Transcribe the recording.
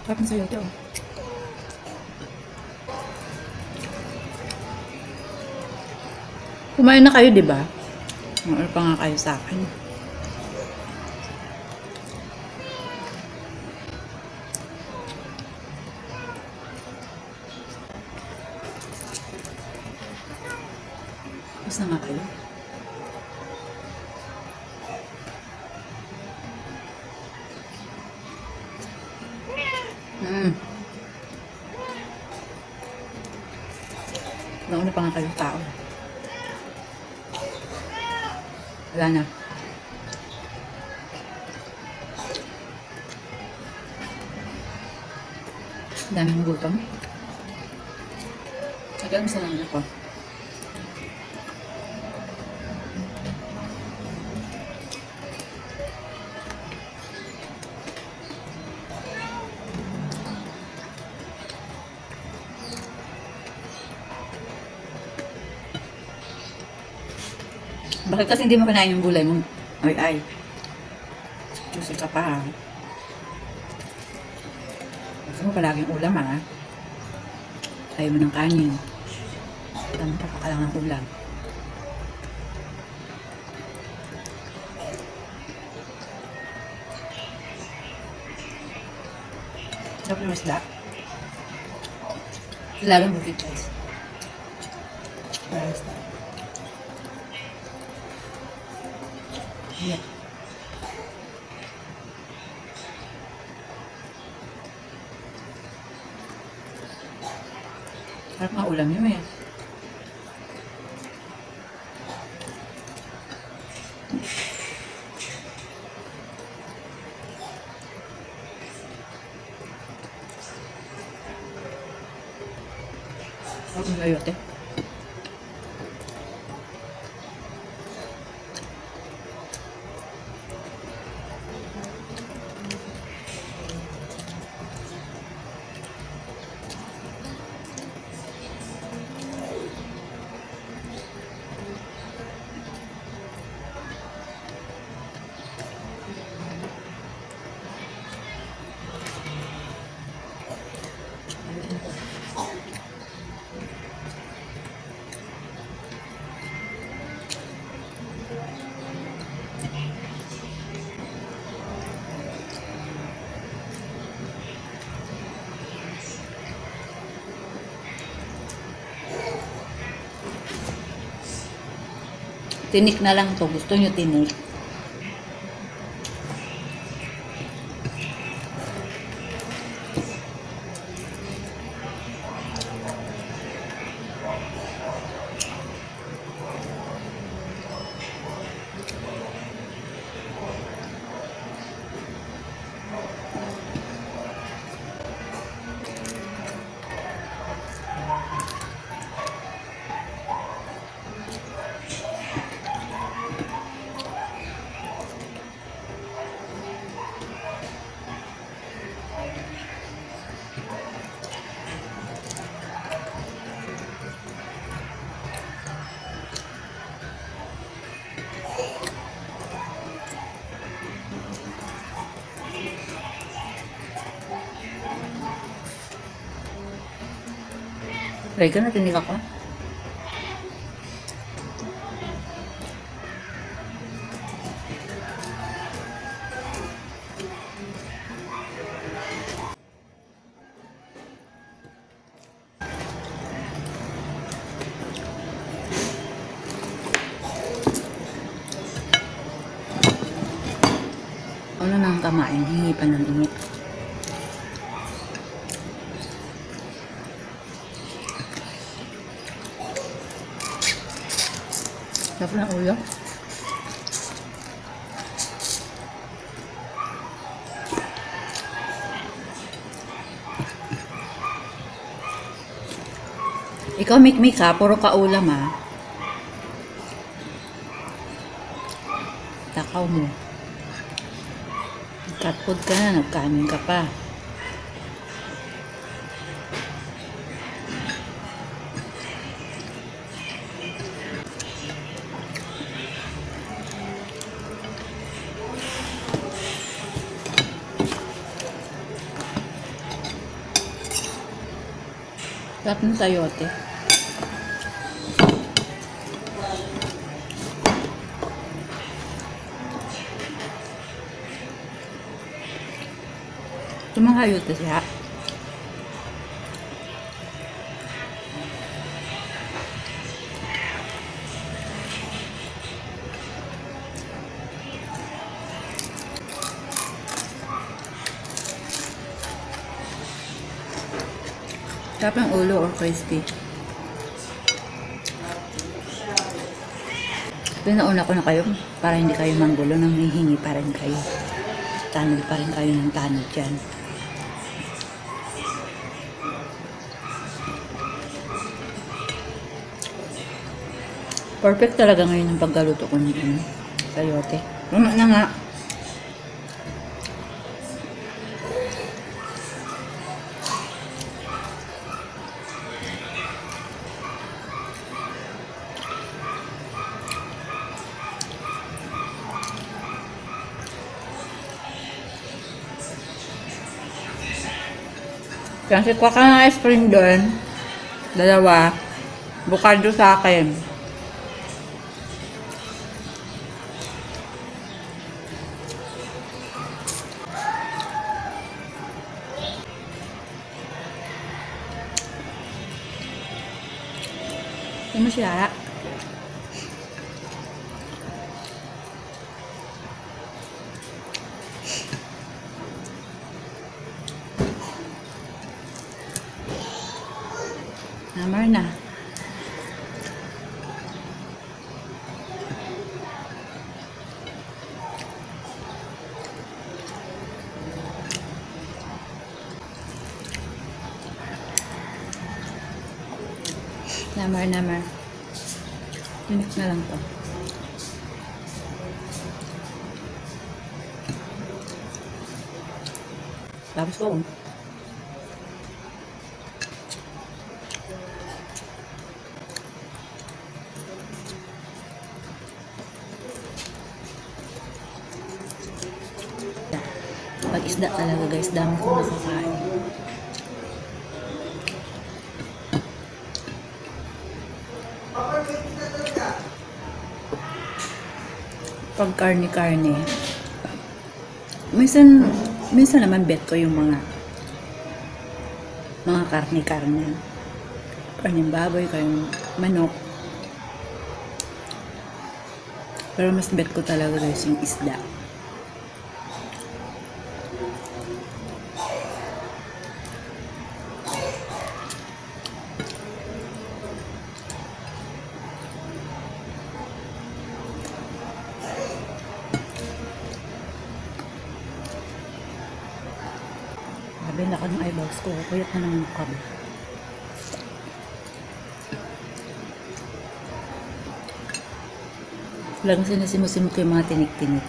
Sarap na sayote, oh. Kumain na kayo, di ba? Ano pa nga kayo sa akin? Tapos na nga kayo. Nauna pa nga kayong tao. Wala na. Daming gutom. Tagal sa lang ako. Bakit kasi hindi mo kinain yung gulay mo? Ay. Juicy ka pa, ha? Gusto mo palaging ulam, ha? Ayaw mo ng kanin. Tama pa lang ang ulam. Sarap yung isda. Laging bukit, guys. Isda. Yeah. Sarap nga ulam yun, eh. Sarap ng sayote. Tinik na lang to. Gusto nyo tinik? Try ka na, tinig ako. Ano nang kamain? Hingi pa ng init. Sarap ng ulo. Ikaw, mikmik ha. Puro ka ulam ha. Takaw mo. Cat food ka na. Nagkanin ka pa. Sarap ng sayote. Sayote siya. Sarap ng ulo or crispy. Pinauna ko na kayo para hindi kayo manggulo nang hihingi pa rin kayo. Tanod pa rin kayo ng tanod dyan. Perfect talaga ngayon ang paggaluto ko ng sayote. Luno na nga. Kasi kuha ka ng ice cream doon. Dalawa. Bukado sa akin. Hindi mo siya. Namar na. Namar. Tinik na lang to. Tapos ko. Pag isda talaga guys, dami ko nakakain. Pag karne-karne, minsan naman bet ko yung mga karne-karne. Karneng baboy, karneng manok. Pero mas bet ko talaga guys yung isda. Sabi na ka ng eyeballs ko, kuyat na naman kami. Lang sinasimusimot ko yung mga tinik-tinik.